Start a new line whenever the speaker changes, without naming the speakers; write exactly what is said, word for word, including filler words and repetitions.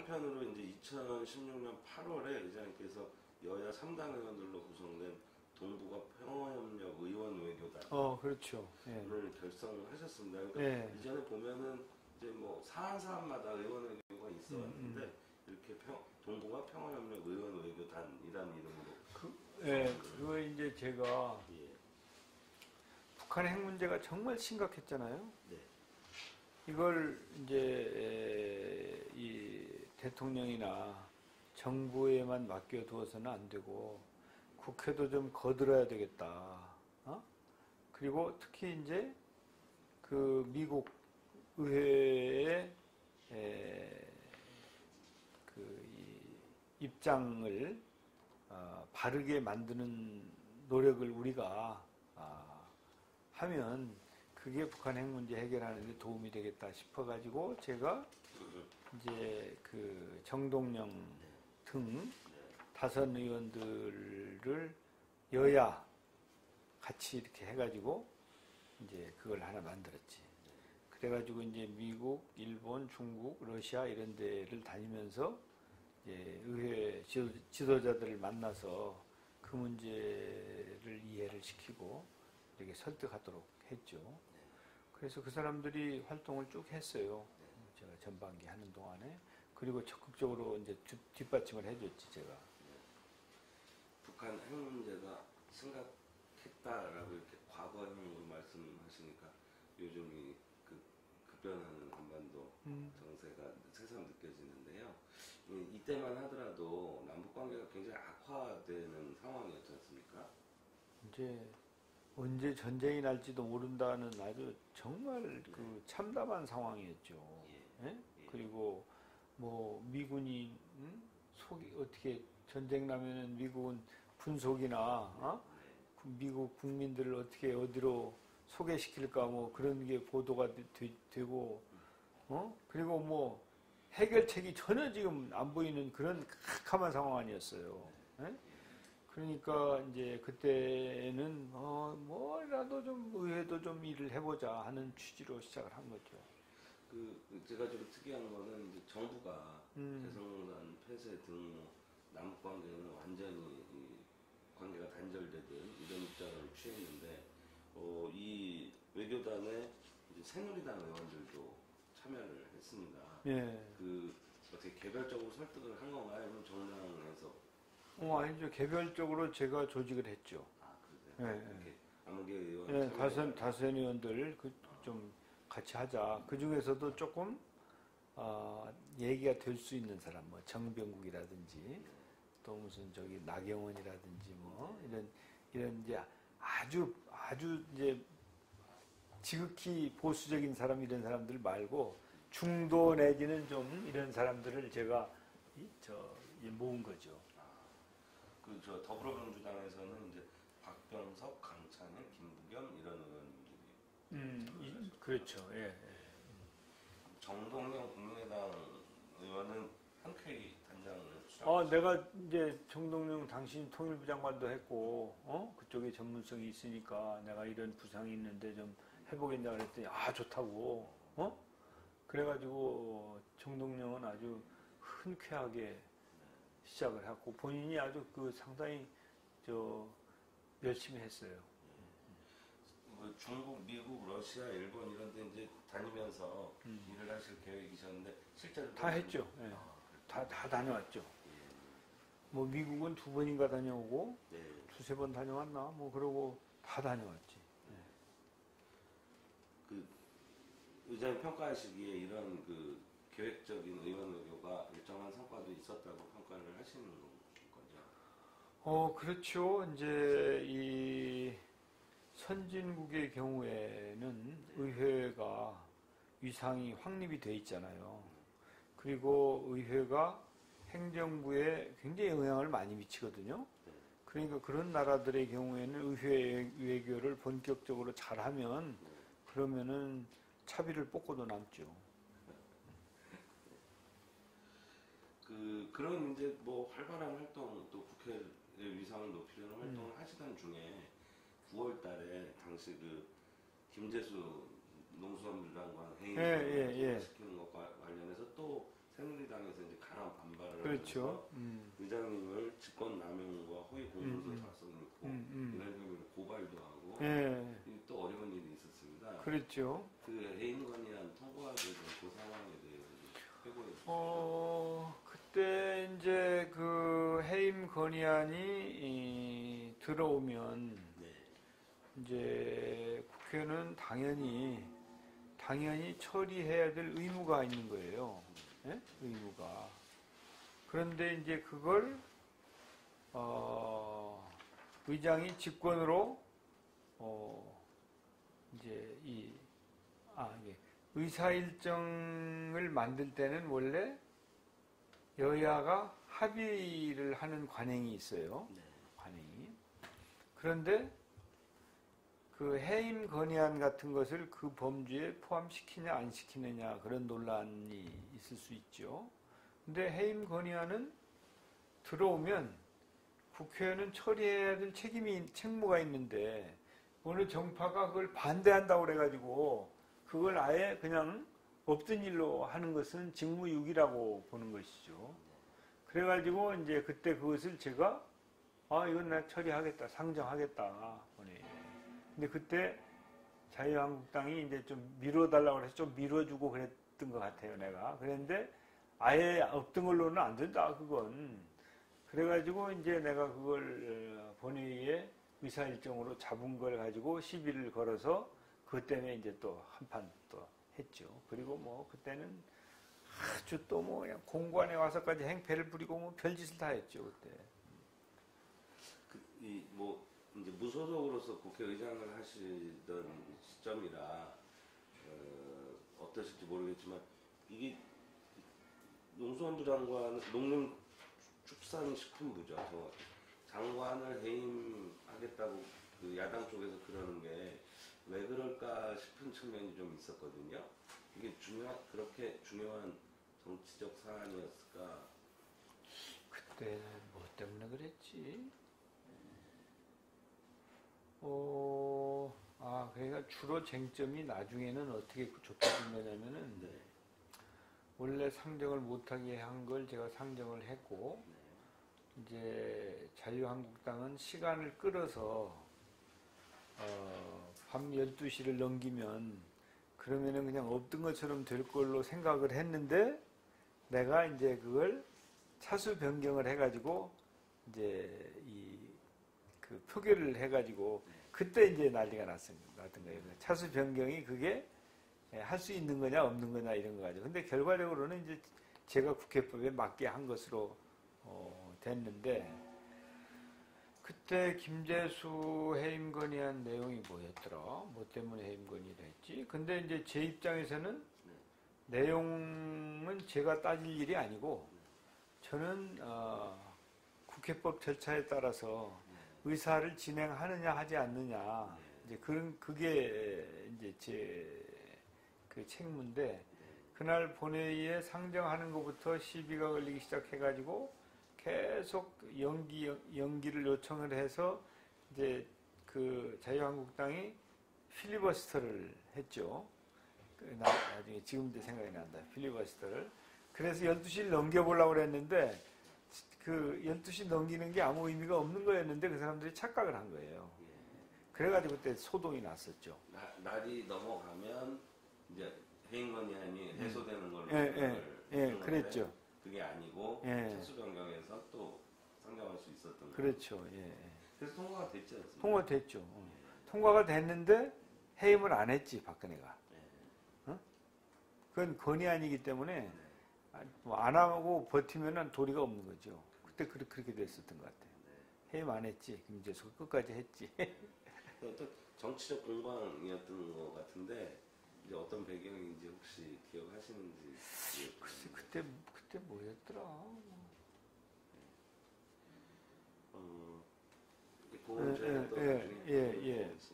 한편으로 이제 이천십육 년 팔월에 의장님께서 여야 삼 당 의원들로 구성된 동북아 평화협력 의원 외교단을
어, 그렇죠. 예.
결성하셨습니다. 그러니까
예.
이전에 보면은 이제 뭐 사안 사안마다 의원 외교가 있었는데
음, 음.
이렇게 평, 동북아 평화협력 의원 외교단이라는 이름으로.
그, 예, 그거 이제 제가
예.
북한 핵 문제가 정말 심각했잖아요.
네.
이걸 이제 이 대통령이나 정부에만 맡겨두어서는 안 되고 국회도 좀 거들어야 되겠다. 어? 그리고 특히 이제 그 미국 의회의 그 이 입장을 어, 바르게 만드는 노력을 우리가 아, 하면 그게 북한 핵 문제 해결하는 데 도움이 되겠다 싶어가지고 제가 이제 그 정동영 등 다섯 의원들을 여야 같이 이렇게 해가지고 이제 그걸 하나 만들었지. 그래가지고 이제 미국, 일본, 중국, 러시아 이런 데를 다니면서 이제 의회 지도, 지도자들을 만나서 그 문제를 이해를 시키고 이렇게 설득하도록 했죠. 그래서 그 사람들이 활동을 쭉 했어요. 제가 전반기 하는 동안에. 그리고 적극적으로 이제 뒷받침을 해줬지, 제가.
북한 핵 문제가 심각했다라고 이렇게 과거형으로 말씀하시니까 요즘 이 그 급변하는 한반도
음.
정세가 새삼 느껴지는데요. 이때만 하더라도 남북 관계가 굉장히 악화되는 상황이었지 않습니까?
이제 언제 전쟁이 날지도 모른다는 아주 정말 그 참담한 상황이었죠.
예.
예? 그리고 뭐 미군이 음? 속이 어떻게 전쟁 나면은 미국은 군속이나 어? 미국 국민들을 어떻게 어디로 소개시킬까 뭐 그런 게 보도가 되, 되고 어? 그리고 뭐 해결책이 전혀 지금 안 보이는 그런 캄캄한 상황 아니었어요. 예? 그러니까 이제 그때는 어 뭐라도 좀 의회도 좀 일을 해보자 하는 취지로 시작을 한 거죠.
그 제가 좀 특이한 거는 이제 정부가
음.
대성단 폐쇄 등 남북 관계는 완전히 이 관계가 단절되든 이런 입장을 취했는데 어, 이 외교단에 이제 새누리당 의원들도 참여를 했습니다.
예.
그 어떻게 개별적으로 설득을 한 건가요? 아니면 정당에서?
어 아니죠. 개별적으로 제가 조직을 했죠.
아 그래요?
예.
이렇게 아무개 의원
예. 다섯 다섯 의원들 그 좀 같이 하자. 그 중에서도 조금 어, 얘기가 될 수 있는 사람, 뭐 정병국이라든지 또 무슨 저기 나경원이라든지 뭐 이런 이런 이제 아주 아주 이제 지극히 보수적인 사람 이런 사람들 말고 중도 내지는 좀 이런 사람들을 제가 이, 저 모은 거죠.
그 저 더불어민주당에서는 이제 박병석, 강찬일, 김부겸 이런 의원들이.
음, 이, 그렇죠. 예. 예.
정동영 국민의당 의원은 흔쾌히 단장을 수락.
아, 내가 이제 정동영 당신 통일부 장관도 했고, 어? 그쪽에 전문성이 있으니까 내가 이런 부상이 있는데 좀 해보겠냐 그랬더니, 아, 좋다고, 어? 그래가지고 정동영은 아주 흔쾌하게 시작을 했고, 본인이 아주 그 상당히 저 열심히 했어요.
뭐 중국, 미국, 러시아, 일본 이런 데 이제 다니면서 음. 일을 하실 계획이셨는데 실제로
다 했죠. 예.
아,
다, 다 다녀왔죠.
예.
뭐 미국은 두 번인가 다녀오고
네.
두세 번 다녀왔나 뭐 그러고 다 다녀왔지. 예.
그 의장님 평가하시기에 이런 그 계획적인 의원 외교가 일정한 성과도 있었다고 평가를 하시는 거죠?
어 그렇죠. 이제 이 선진국의 경우에는
네.
의회가 위상이 확립이 돼 있잖아요. 그리고 의회가 행정부에 굉장히 영향을 많이 미치거든요. 그러니까 그런 나라들의 경우에는 의회 외교를 본격적으로 잘하면 그러면은 차비를 뽑고도 남죠.
그 그런 이제 뭐 활발한 활동 또 국회의 위상을 높이려는 활동을 음. 하시던 중에 구월 달에 당시 그 김재수 농수산물 장관 회의
예, 예, 예.
시키는 것과 관련해서 또 새누리당에서 이제 강화
그렇죠. 음.
의장님을 직권남용과 허위 공문서
음, 음.
작성했고
음, 음.
이런 혐의로 고발도 하고
예,
또 어려운 일이 있었습니다.
그렇죠.
그 해임 건의안 통과하게 된 그 상황에 대해서 해고해 주시죠.
어, 그때 이제 그 해임 건의안이 이, 들어오면
네.
이제 국회는 당연히 당연히 처리해야 될 의무가 있는 거예요. 예? 의무가. 그런데 이제 그걸 어, 의장이 직권으로 어, 이제 이 아, 이게 의사 일정을 만들 때는 원래 여야가 합의를 하는 관행이 있어요.
네.
관행이. 그런데 그 해임 건의안 같은 것을 그 범주에 포함시키냐 안 시키느냐 그런 논란이 있을 수 있죠. 근데 해임 건의안은 들어오면 국회의원은 처리해야 될 책임이 책무가 있는데 어느 정파가 그걸 반대한다고 그래가지고 그걸 아예 그냥 없던 일로 하는 것은 직무유기라고 보는 것이죠. 그래가지고 이제 그때 그것을 제가 아 이건 나 처리하겠다 상정하겠다 보니. 근데 그때 자유한국당이 이제 좀 밀어달라고 해서 좀 밀어주고 그랬던 것 같아요 내가. 그랬는데 아예 없던 걸로는 안 된다 그건. 그래가지고 이제 내가 그걸 본회의에 의사일정으로 잡은 걸 가지고 시비를 걸어서 그것 때문에 이제 또 한판 또 했죠. 그리고 뭐 그때는 아주 또 뭐 그냥 공관에 와서까지 행패를 부리고 뭐 별짓을 다 했죠 그때.
그, 이, 뭐, 이제 무소속으로서 국회의장을 하시던 시점이라, 어, 어떠실지 모르겠지만, 이게 농수원부 장관, 농림축산식품부죠. 저 장관을 해임하겠다고 그 야당 쪽에서 그러는 게 왜 그럴까 싶은 측면이 좀 있었거든요. 이게 중요한, 그렇게 중요한 정치적 사안이었을까?
그때 뭐 때문에 그랬지? 어, 아, 그러니까 주로 쟁점이 나중에는 어떻게 좁혀진 거냐면은
네.
원래 상정을 못하게 한 걸 제가 상정을 했고
네.
이제 자유한국당은 시간을 끌어서 어, 밤 열두 시를 넘기면 그러면은 그냥 없던 것처럼 될 걸로 생각을 했는데 내가 이제 그걸 차수 변경을 해가지고 이제 이 그 표결을 해가지고 그때 이제 난리가 났습니다. 났던 거예요. 차수 변경이 그게 할 수 있는 거냐 없는 거냐 이런 거 가지고. 근데 결과적으로는 이제 제가 국회법에 맞게 한 것으로 어, 됐는데 그때 김재수 해임 건의한 내용이 뭐였더라? 뭐 때문에 해임 건의를 했지? 근데 이제 제 입장에서는 내용은 제가 따질 일이 아니고 저는 어, 국회법 절차에 따라서 의사를 진행하느냐 하지 않느냐 이제 그런 그게 이제 제 그 책무인데 그날 본회의에 상정하는 것부터 시비가 걸리기 시작해가지고 계속 연기 연기를 요청을 해서 이제 그 자유한국당이 필리버스터를 했죠. 나중에 지금도 생각이 난다. 필리버스터를. 그래서 열두 시를 넘겨보려고 그랬는데 그 열두 시 넘기는 게 아무 의미가 없는 거였는데 그 사람들이 착각을 한 거예요. 그래가지고 그때 소동이 났었죠.
나, 날이 넘어가면 이제 해임 건의안이 해소되는 걸로
예, 예, 예, 그랬죠.
그게 아니고
예.
차수 변경해서 또 상정할 수 있었던 거예요.
그렇죠. 예, 예.
그래서 통과가 됐지 않습니까?
통과됐죠. 어. 통과가 됐는데 해임을 안 했지 박근혜가. 어? 그건 건의안이기 때문에 뭐 안 하고 버티면은 도리가 없는 거죠. 그때 그렇게 됐었던 것 같아요. 해임 안 했지. 김재수 끝까지 했지.
어떤 정치적 공방이었던 것 같은데 이제 어떤 배경인지 혹시 기억하시는지.
글쎄 그때 그때 뭐였더라.
어, 그건 저희가 또
예,
나중에
예, 예.